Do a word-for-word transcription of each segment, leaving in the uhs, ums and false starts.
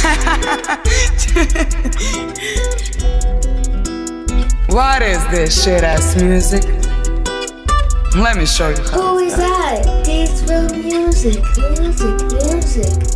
What is this shit ass music? Let me show you how. Who is that? It's real music, music, music.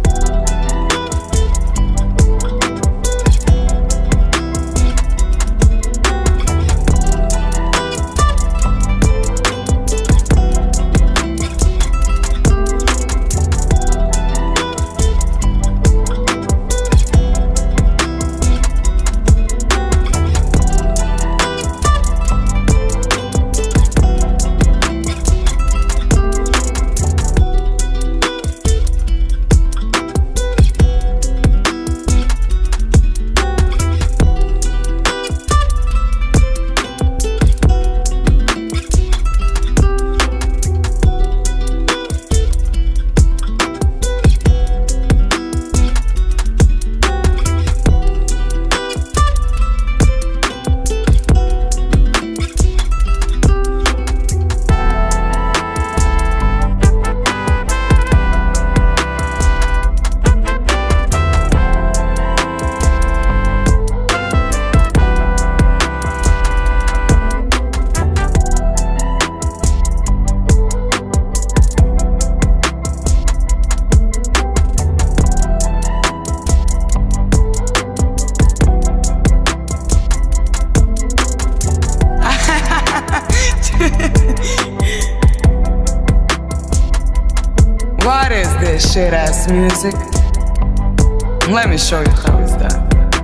What is this shit ass music? Let me show you how it's done.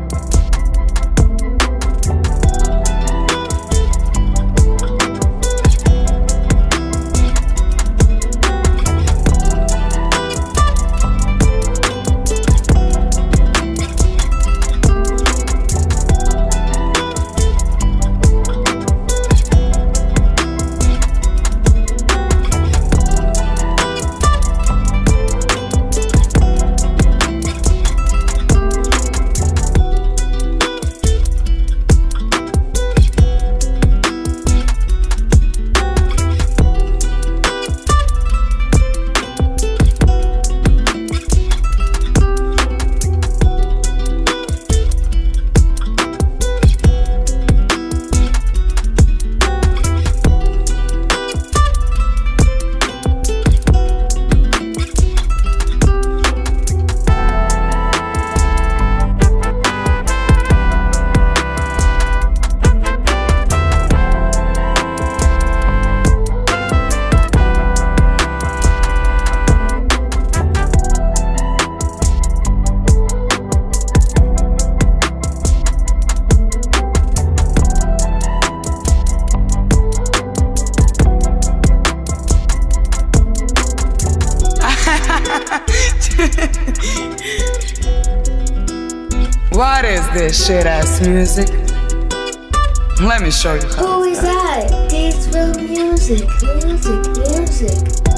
What is this shit ass music? Let me show you how. Who is that? It's real music, music, music.